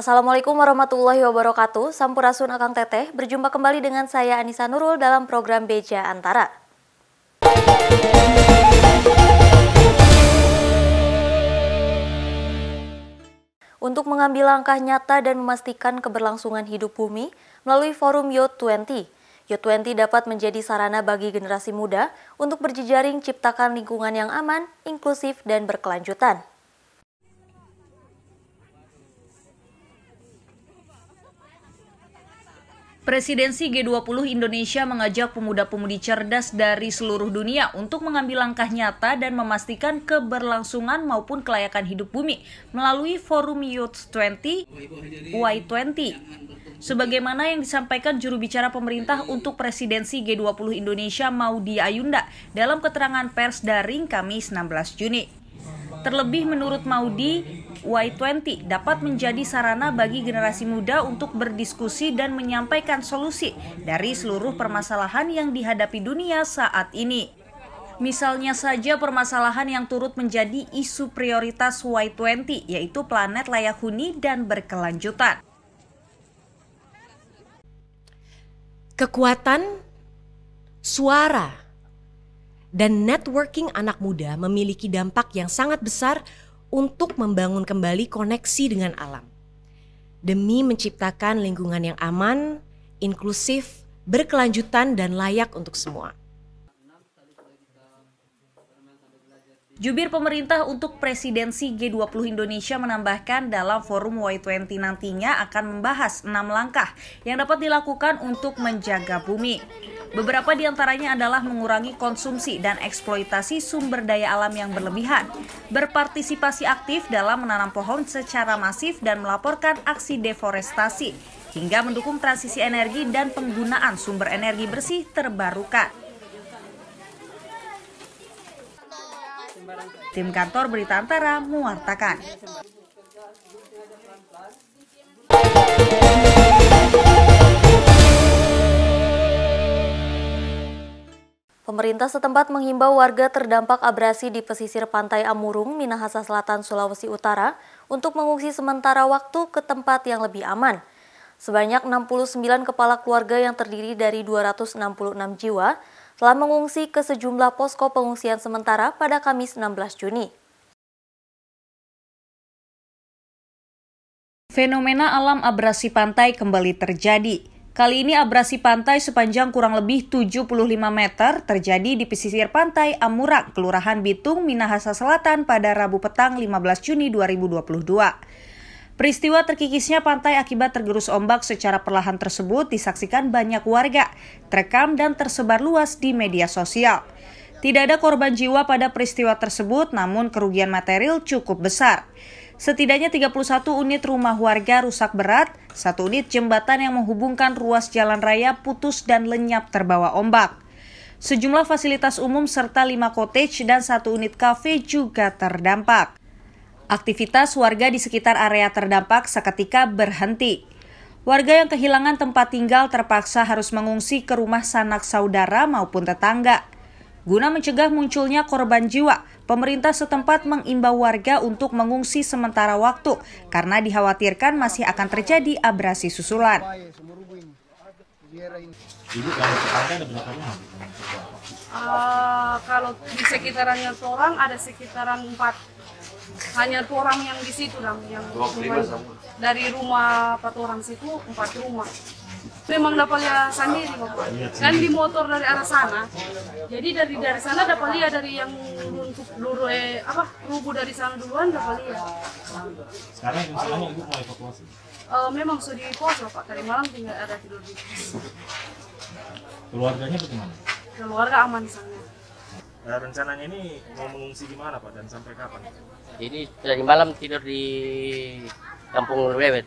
Assalamualaikum warahmatullahi wabarakatuh. Sampurasun Akang Teteh. Berjumpa kembali dengan saya Anissa Nurul dalam program Beja Antara. Untuk mengambil langkah nyata dan memastikan keberlangsungan hidup bumi melalui forum Youth 20. Youth 20 dapat menjadi sarana bagi generasi muda untuk berjejaring ciptakan lingkungan yang aman, inklusif, dan berkelanjutan. Presidensi G20 Indonesia mengajak pemuda-pemudi cerdas dari seluruh dunia untuk mengambil langkah nyata dan memastikan keberlangsungan maupun kelayakan hidup bumi melalui forum Youth 20 Y20. Sebagaimana yang disampaikan juru bicara pemerintah untuk Presidensi G20 Indonesia Maudy Ayunda dalam keterangan pers daring Kamis 16 Juni. Terlebih menurut Maudy, Y20 dapat menjadi sarana bagi generasi muda untuk berdiskusi dan menyampaikan solusi dari seluruh permasalahan yang dihadapi dunia saat ini. Misalnya saja permasalahan yang turut menjadi isu prioritas Y20, yaitu planet layak huni dan berkelanjutan. Kekuatan suara dan networking anak muda memiliki dampak yang sangat besar untuk membangun kembali koneksi dengan alam. Demi menciptakan lingkungan yang aman, inklusif, berkelanjutan, dan layak untuk semua. Jubir pemerintah untuk Presidensi G20 Indonesia menambahkan dalam forum Y20 nantinya akan membahas 6 langkah yang dapat dilakukan untuk menjaga bumi. Beberapa di antaranya adalah mengurangi konsumsi dan eksploitasi sumber daya alam yang berlebihan, berpartisipasi aktif dalam menanam pohon secara masif dan melaporkan aksi deforestasi, hingga mendukung transisi energi dan penggunaan sumber energi bersih terbarukan. Tim kantor Berita Antara mewartakan. Pemerintah setempat menghimbau warga terdampak abrasi di pesisir pantai Amurung, Minahasa Selatan, Sulawesi Utara untuk mengungsi sementara waktu ke tempat yang lebih aman. Sebanyak 69 kepala keluarga yang terdiri dari 266 jiwa telah mengungsi ke sejumlah posko pengungsian sementara pada Kamis 16 Juni. Fenomena alam abrasi pantai kembali terjadi. Kali ini abrasi pantai sepanjang kurang lebih 75 meter terjadi di pesisir pantai Amurang, Kelurahan Bitung, Minahasa Selatan pada Rabu petang 15 Juni 2022. Peristiwa terkikisnya pantai akibat tergerus ombak secara perlahan tersebut disaksikan banyak warga, terekam dan tersebar luas di media sosial. Tidak ada korban jiwa pada peristiwa tersebut, namun kerugian material cukup besar. Setidaknya 31 unit rumah warga rusak berat, 1 unit jembatan yang menghubungkan ruas jalan raya putus dan lenyap terbawa ombak. Sejumlah fasilitas umum serta 5 cottage dan 1 unit kafe juga terdampak. Aktivitas warga di sekitar area terdampak seketika berhenti. Warga yang kehilangan tempat tinggal terpaksa harus mengungsi ke rumah sanak saudara maupun tetangga. Guna mencegah munculnya korban jiwa, pemerintah setempat mengimbau warga untuk mengungsi sementara waktu karena dikhawatirkan masih akan terjadi abrasi susulan. Kalau di sekitarannya orang ada sekitaran 4. Hanya 2 orang yang di situ yang dari rumah 4 orang situ 4 rumah. Memang dapat lihat sendiri Bapak. Kan di motor dari arah sana. Jadi dari sana dapat lihat dari yang untuk rubuh dari sana duluan dapat lihat. Sekarang misalnya Ibu mau evakuasi? Memang sudah di pos Pak. Tadi malam tinggal ada tidur di pos. Keluarganya bagaimana? Keluarga aman sana. Rencananya ini mau mengungsi di mana Pak dan sampai kapan? Ini dari malam tidur di Kampung Lewet.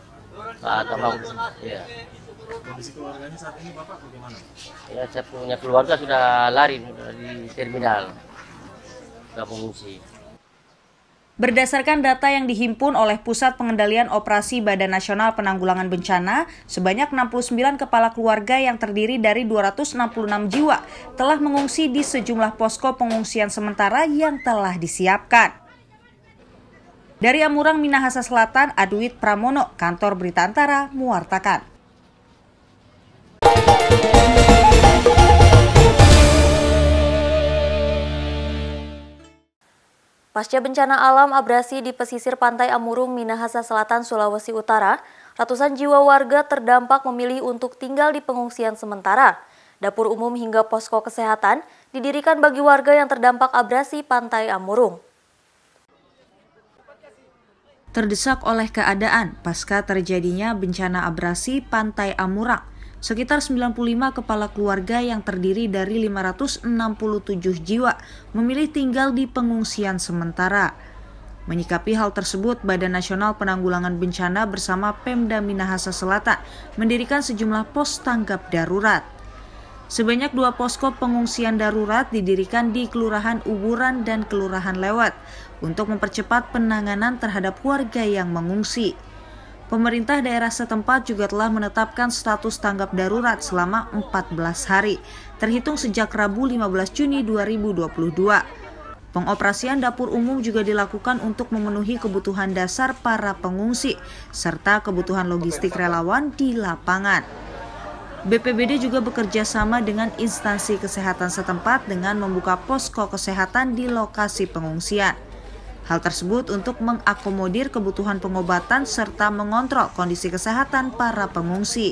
Ya. Kondisi keluarganya saat ini Bapak bagaimana? Ya, saya punya keluarga sudah lari di terminal. Sudah mengungsi. Berdasarkan data yang dihimpun oleh Pusat Pengendalian Operasi Badan Nasional Penanggulangan Bencana, sebanyak 69 kepala keluarga yang terdiri dari 266 jiwa telah mengungsi di sejumlah posko pengungsian sementara yang telah disiapkan. Dari Amurang, Minahasa Selatan, Adwit Pramono, Kantor Berita Antara, mewartakan. Pasca bencana alam abrasi di pesisir pantai Amurung, Minahasa Selatan, Sulawesi Utara, ratusan jiwa warga terdampak memilih untuk tinggal di pengungsian sementara. Dapur umum hingga posko kesehatan didirikan bagi warga yang terdampak abrasi pantai Amurung. Terdesak oleh keadaan pasca terjadinya bencana abrasi pantai Amurang, sekitar 95 kepala keluarga yang terdiri dari 567 jiwa memilih tinggal di pengungsian sementara. Menyikapi hal tersebut, Badan Nasional Penanggulangan Bencana bersama Pemda Minahasa Selatan mendirikan sejumlah pos tanggap darurat. Sebanyak 2 posko pengungsian darurat didirikan di Kelurahan Uburan dan Kelurahan Lewat untuk mempercepat penanganan terhadap warga yang mengungsi. Pemerintah daerah setempat juga telah menetapkan status tanggap darurat selama 14 hari, terhitung sejak Rabu 15 Juni 2022. Pengoperasian dapur umum juga dilakukan untuk memenuhi kebutuhan dasar para pengungsi, serta kebutuhan logistik relawan di lapangan. BPBD juga bekerja sama dengan instansi kesehatan setempat dengan membuka posko kesehatan di lokasi pengungsian. Hal tersebut untuk mengakomodir kebutuhan pengobatan serta mengontrol kondisi kesehatan para pengungsi.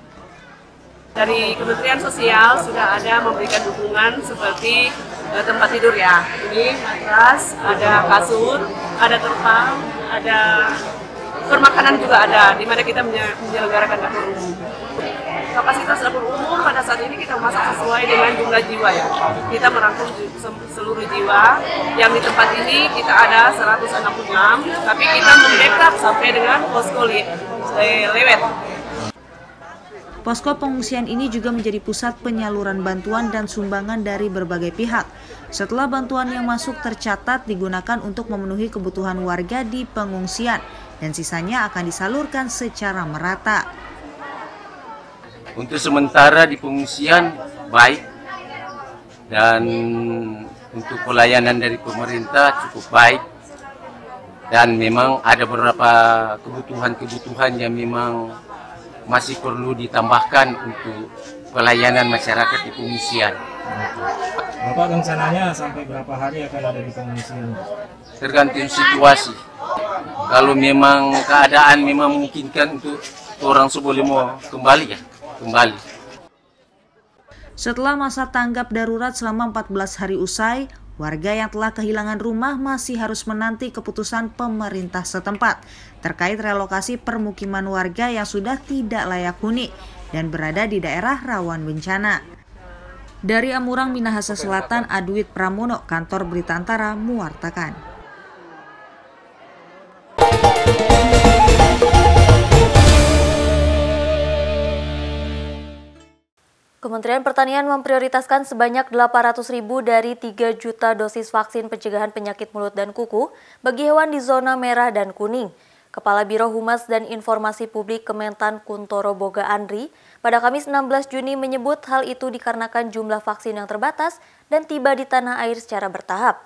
Dari Kementerian Sosial sudah ada memberikan dukungan seperti tempat tidur ya. Ini matras, ada kasur, ada terpal, ada permakanan juga ada, di mana kita menyelenggarakan dapur umum. Kapasitas dapur umum pada saat ini kita masak sesuai dengan jumlah jiwa ya. Kita merangkum seluruh jiwa. Yang di tempat ini kita ada 166, tapi kita membackup sampai dengan posko Lewet. Posko pengungsian ini juga menjadi pusat penyaluran bantuan dan sumbangan dari berbagai pihak. Setelah bantuan yang masuk tercatat digunakan untuk memenuhi kebutuhan warga di pengungsian dan sisanya akan disalurkan secara merata. Untuk sementara di pengungsian baik, dan untuk pelayanan dari pemerintah cukup baik, dan memang ada beberapa kebutuhan-kebutuhan yang memang masih perlu ditambahkan untuk pelayanan masyarakat di pengungsian. Bapak rencananya sampai berapa hari akan ada di pengungsian? Tergantung situasi. Kalau memang keadaan memang memungkinkan untuk orang boleh mau kembali ya, kembali. Setelah masa tanggap darurat selama 14 hari usai, warga yang telah kehilangan rumah masih harus menanti keputusan pemerintah setempat terkait relokasi permukiman warga yang sudah tidak layak huni dan berada di daerah rawan bencana. Dari Amurang, Minahasa Selatan, Adwit Pramono, Kantor Berita Antara, mewartakan. Kementerian Pertanian memprioritaskan sebanyak 800.000 dari 3 juta dosis vaksin pencegahan penyakit mulut dan kuku bagi hewan di zona merah dan kuning. Kepala Biro Humas dan Informasi Publik Kementan Kuntoro Boga Andri pada Kamis 16 Juni menyebut hal itu dikarenakan jumlah vaksin yang terbatas dan tiba di tanah air secara bertahap.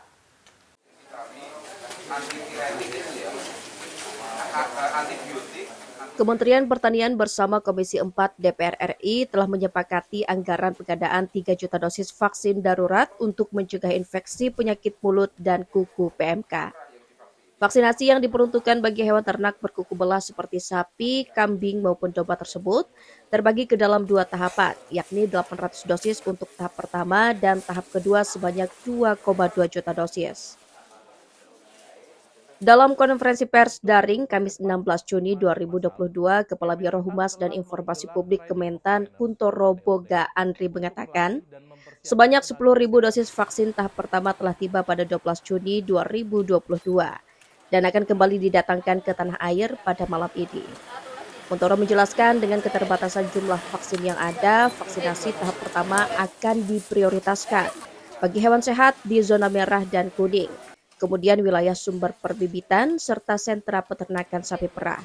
Kementerian Pertanian bersama Komisi 4 DPR RI telah menyepakati anggaran pengadaan 3 juta dosis vaksin darurat untuk mencegah infeksi penyakit mulut dan kuku PMK. Vaksinasi yang diperuntukkan bagi hewan ternak berkuku belah seperti sapi, kambing maupun domba tersebut terbagi ke dalam 2 tahapan, yakni 800 dosis untuk tahap pertama dan tahap kedua sebanyak 2,2 juta dosis. Dalam konferensi pers daring Kamis 16 Juni 2022, Kepala Biro Humas dan Informasi Publik Kementan Kuntoro Boga Andri mengatakan, sebanyak 10.000 dosis vaksin tahap pertama telah tiba pada 12 Juni 2022 dan akan kembali didatangkan ke tanah air pada malam ini. Kuntoro menjelaskan dengan keterbatasan jumlah vaksin yang ada, vaksinasi tahap pertama akan diprioritaskan bagi hewan sehat di zona merah dan kuning. Kemudian wilayah sumber perbibitan, serta sentra peternakan sapi perah.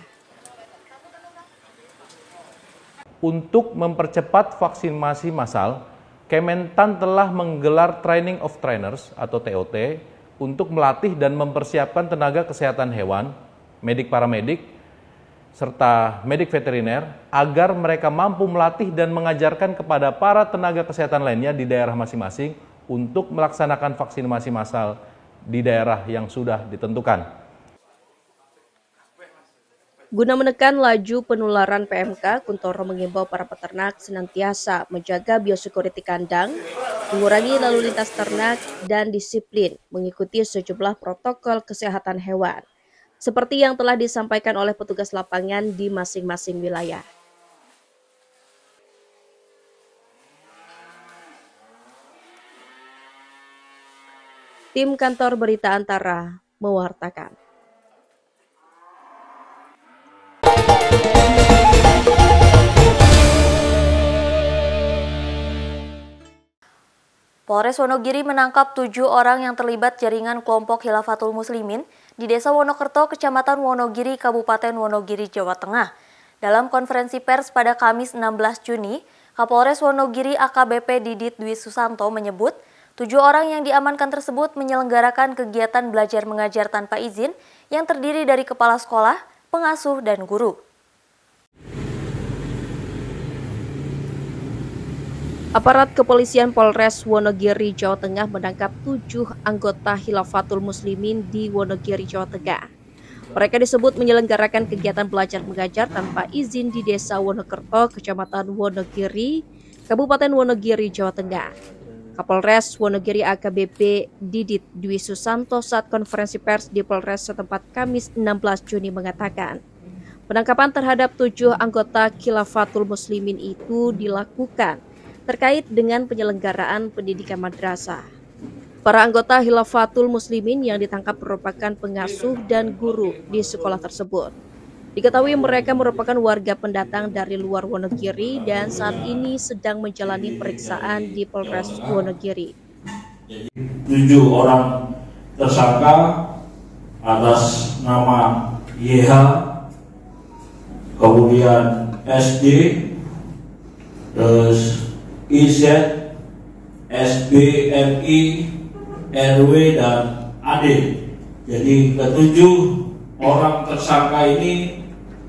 Untuk mempercepat vaksinasi massal, Kementan telah menggelar Training of Trainers atau TOT untuk melatih dan mempersiapkan tenaga kesehatan hewan, medik paramedik, serta medik veteriner agar mereka mampu melatih dan mengajarkan kepada para tenaga kesehatan lainnya di daerah masing-masing untuk melaksanakan vaksinasi massal di daerah yang sudah ditentukan. Guna menekan laju penularan PMK, Kuntoro mengimbau para peternak senantiasa menjaga biosecurity kandang, mengurangi lalu lintas ternak, dan disiplin mengikuti sejumlah protokol kesehatan hewan, seperti yang telah disampaikan oleh petugas lapangan di masing-masing wilayah. Tim Kantor Berita Antara mewartakan. Polres Wonogiri menangkap 7 orang yang terlibat jaringan kelompok Khilafatul Muslimin di Desa Wonokerto, Kecamatan Wonogiri, Kabupaten Wonogiri, Jawa Tengah. Dalam konferensi pers pada Kamis 16 Juni, Kapolres Wonogiri AKBP Didit Dwi Susanto menyebut 7 orang yang diamankan tersebut menyelenggarakan kegiatan belajar mengajar tanpa izin yang terdiri dari kepala sekolah, pengasuh, dan guru. Aparat kepolisian Polres Wonogiri, Jawa Tengah menangkap 7 anggota Khilafatul Muslimin di Wonogiri, Jawa Tengah. Mereka disebut menyelenggarakan kegiatan belajar mengajar tanpa izin di Desa Wonokerto, Kecamatan Wonogiri, Kabupaten Wonogiri, Jawa Tengah. Kapolres Wonogiri AKBP Didit Dwi Susanto saat konferensi pers di Polres setempat Kamis 16 Juni mengatakan, penangkapan terhadap 7 anggota Khilafatul Muslimin itu dilakukan terkait dengan penyelenggaraan pendidikan madrasah. Para anggota Khilafatul Muslimin yang ditangkap merupakan pengasuh dan guru di sekolah tersebut. Diketahui mereka merupakan warga pendatang dari luar Wonogiri dan saat ini sedang menjalani periksaan di Polres Wonogiri. 7 orang tersangka atas nama YH, kemudian SD, terus IZ, SBMI, RW, dan AD. Jadi ketujuh orang tersangka ini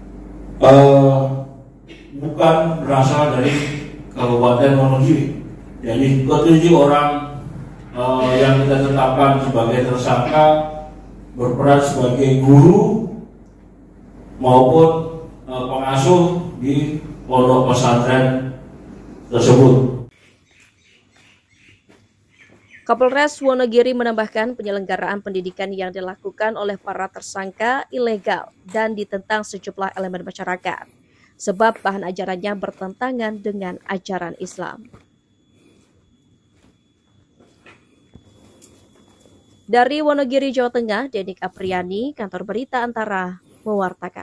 bukan berasal dari Kabupaten Wonogiri. Jadi ketujuh orang yang kita tetapkan sebagai tersangka berperan sebagai guru maupun pengasuh di pondok pesantren tersebut. Kapolres Wonogiri menambahkan penyelenggaraan pendidikan yang dilakukan oleh para tersangka ilegal dan ditentang sejumlah elemen masyarakat, sebab bahan ajarannya bertentangan dengan ajaran Islam. Dari Wonogiri, Jawa Tengah, Denik Apriani, Kantor Berita Antara, mewartakan.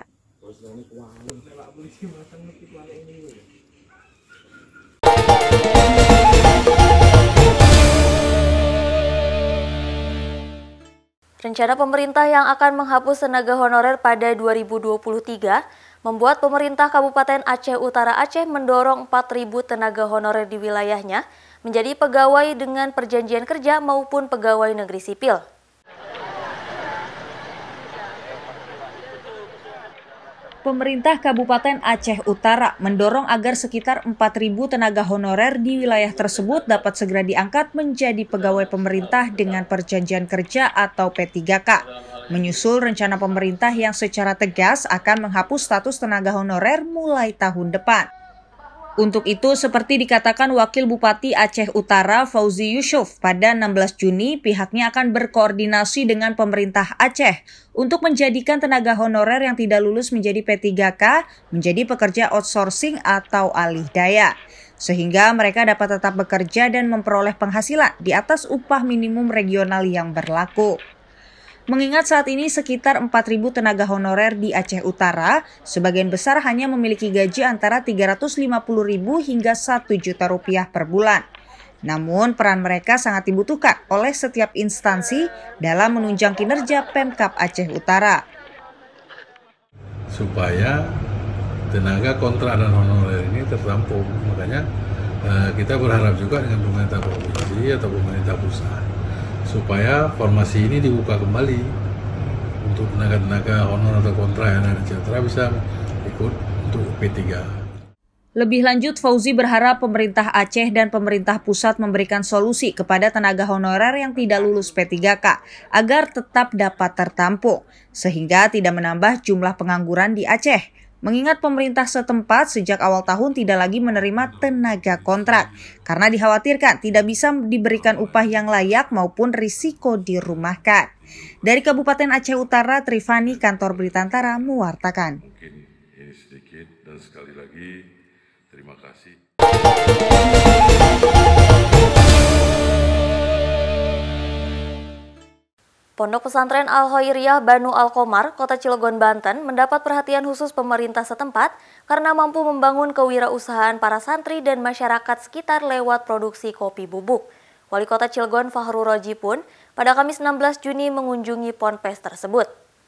Rencana pemerintah yang akan menghapus tenaga honorer pada 2023 membuat pemerintah Kabupaten Aceh Utara Aceh mendorong 4.000 tenaga honorer di wilayahnya menjadi pegawai dengan perjanjian kerja maupun pegawai negeri sipil. Pemerintah Kabupaten Aceh Utara mendorong agar sekitar 4.000 tenaga honorer di wilayah tersebut dapat segera diangkat menjadi pegawai pemerintah dengan perjanjian kerja atau P3K, menyusul rencana pemerintah yang secara tegas akan menghapus status tenaga honorer mulai tahun depan. Untuk itu, seperti dikatakan Wakil Bupati Aceh Utara Fauzi Yusuf, pada 16 Juni pihaknya akan berkoordinasi dengan pemerintah Aceh untuk menjadikan tenaga honorer yang tidak lulus menjadi P3K menjadi pekerja outsourcing atau alih daya, sehingga mereka dapat tetap bekerja dan memperoleh penghasilan di atas upah minimum regional yang berlaku. Mengingat saat ini sekitar 4.000 tenaga honorer di Aceh Utara, sebagian besar hanya memiliki gaji antara Rp350.000 hingga Rp1 juta per bulan. Namun peran mereka sangat dibutuhkan oleh setiap instansi dalam menunjang kinerja Pemkab Aceh Utara. Supaya tenaga kontrak dan honorer ini tertampung, makanya kita berharap juga dengan pemerintah provinsi atau pemerintah pusat supaya formasi ini dibuka kembali untuk tenaga-tenaga honor atau kontrak yang ada di Cilacap bisa ikut untuk P3. Lebih lanjut, Fauzi berharap pemerintah Aceh dan pemerintah pusat memberikan solusi kepada tenaga honorer yang tidak lulus P3K agar tetap dapat tertampung, sehingga tidak menambah jumlah pengangguran di Aceh. Mengingat pemerintah setempat sejak awal tahun tidak lagi menerima tenaga kontrak, karena dikhawatirkan tidak bisa diberikan upah yang layak maupun risiko dirumahkan. Dari Kabupaten Aceh Utara, Trifani, Kantor Berita Antara, mewartakan. Mungkin ini sedikit dan sekali lagi terima kasih. Pondok Pesantren Al-Khairiyah Banu Al-Qomar, Kota Cilegon, Banten mendapat perhatian khusus pemerintah setempat karena mampu membangun kewirausahaan para santri dan masyarakat sekitar lewat produksi kopi bubuk. Wali Kota Cilegon Fahrul Roji pun pada Kamis 16 Juni mengunjungi ponpes tersebut.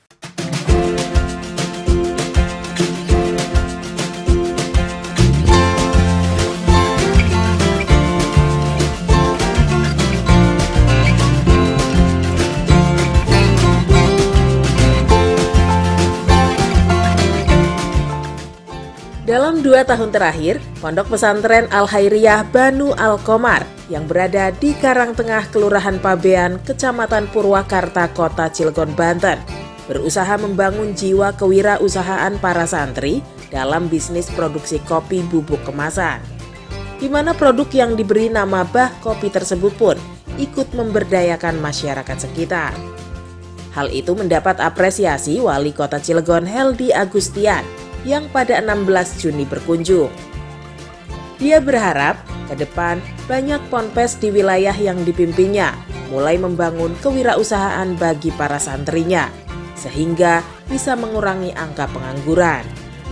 Dalam 2 tahun terakhir, Pondok Pesantren Al-Khairiyah Banu Al-Qomar yang berada di Karangtengah, Kelurahan Pabean, Kecamatan Purwakarta, Kota Cilegon, Banten, berusaha membangun jiwa kewirausahaan para santri dalam bisnis produksi kopi bubuk kemasan, di mana produk yang diberi nama Bah Kopi tersebut pun ikut memberdayakan masyarakat sekitar. Hal itu mendapat apresiasi Wali Kota Cilegon Heldi Agustian yang pada 16 Juni berkunjung. Dia berharap ke depan banyak ponpes di wilayah yang dipimpinnya mulai membangun kewirausahaan bagi para santrinya, sehingga bisa mengurangi angka pengangguran.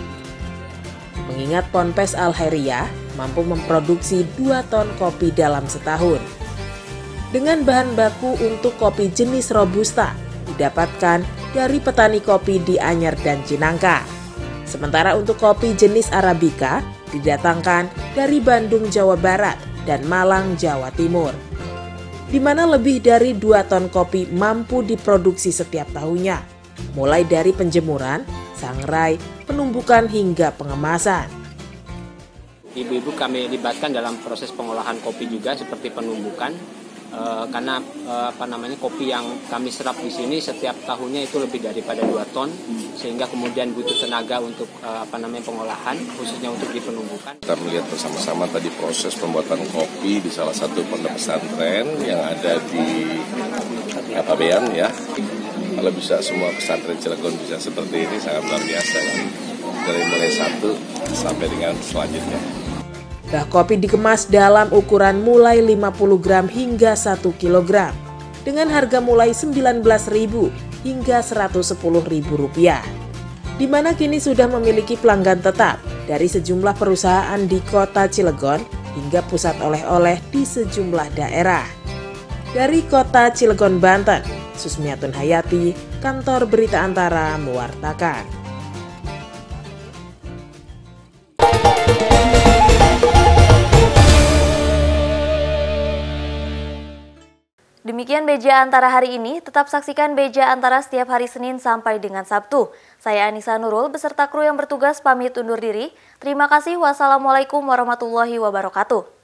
Mengingat ponpes Al-Khairiyah mampu memproduksi 2 ton kopi dalam setahun. Dengan bahan baku untuk kopi jenis Robusta didapatkan dari petani kopi di Anyar dan Cinangka. Sementara untuk kopi jenis Arabica didatangkan dari Bandung, Jawa Barat dan Malang, Jawa Timur, di mana lebih dari 2 ton kopi mampu diproduksi setiap tahunnya, mulai dari penjemuran, sangrai, penumbukan hingga pengemasan. Ibu-ibu kami libatkan dalam proses pengolahan kopi juga seperti penumbukan, karena kopi yang kami serap di sini setiap tahunnya itu lebih daripada 2 ton, sehingga kemudian butuh tenaga untuk pengolahan, khususnya untuk di penumbukan. Kita melihat bersama-sama tadi proses pembuatan kopi di salah satu pondok pesantren yang ada di Pabean ya. Kalau bisa semua pesantren Cilegon bisa seperti ini sangat luar biasa ya. Dari mulai 1 sampai dengan selanjutnya. Bah kopi dikemas dalam ukuran mulai 50 gram hingga 1 kg dengan harga mulai Rp19.000 hingga Rp110.000, di mana kini sudah memiliki pelanggan tetap dari sejumlah perusahaan di Kota Cilegon hingga pusat oleh-oleh di sejumlah daerah. Dari Kota Cilegon, Banten, Susmiatun Hayati, Kantor Berita Antara mewartakan. Demikian Beja Antara hari ini, tetap saksikan Beja Antara setiap hari Senin sampai dengan Sabtu. Saya Anissa Nurul beserta kru yang bertugas pamit undur diri. Terima kasih, wassalamualaikum warahmatullahi wabarakatuh.